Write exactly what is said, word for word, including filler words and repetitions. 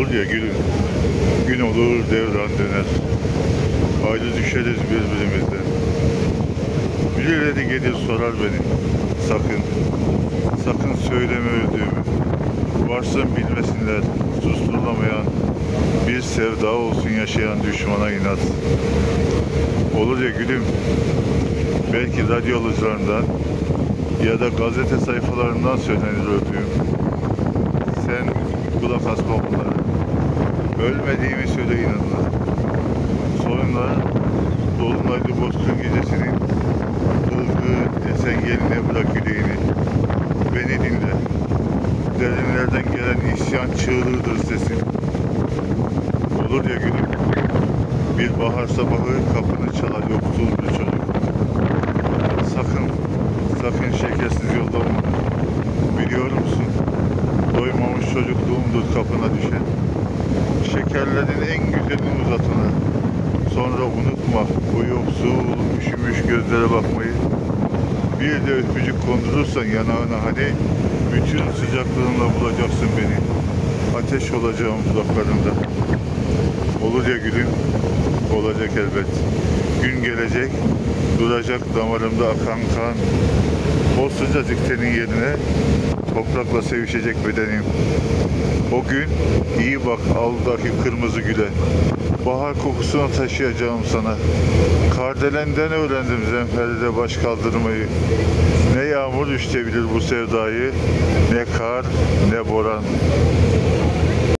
Olur ya gülüm, gün olur devran döner. Ayrı düşeriz birbirimizden. Birileri gelir sorar beni. Sakın, sakın söyleme öldüğümü. Varsın bilmesinler, susturulamayan bir sevda olsun yaşayan düşmana inat. Olur ya gülüm, belki radyo alıcılarından ya da gazete sayfalarından söylenir öldüğüm. Sen kulak asma bunlara. Ölmediğimi söyle inanına. Sonra dolunaylı bozkır gecesinin ılgın esen geline bırak yüreğini. Beni dinle. Derinlerden gelen isyan çığlığıdır sesin. Olur ya gülüm, bir bahar sabahı kapını çalar yoksul bir çocuk. Sakın, sakın şekersiz yollama. Biliyor musun? Doymamış çocukluğumdur kapına düşen. Şekerlerin en güzelini uzatına. Sonra unutma bu yoksul, üşümüş gözlere bakmayı. Bir de öpücük kondurursan yanağına hani, bütün sıcaklığınla bulacaksın beni. Ateş olacağım dudaklarında. Olur ya gülüm, olacak elbet. Gün gelecek, duracak damarımda akan kan. O sıcacık tenin yerine toprakla sevişecek bedenim. O gün iyi bak aldaki kırmızı güle. Bahar kokusunu taşıyacağım sana. Kardelen'den öğrendim zemheride baş kaldırmayı. Ne yağmur üşütebilir bu sevdayı, ne kar, ne boran.